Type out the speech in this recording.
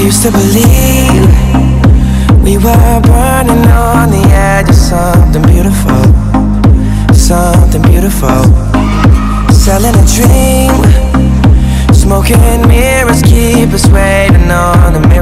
used to believe we were burning on the edge of something beautiful, something beautiful. Selling a dream, smoking mirrors keep us waiting on a miracle.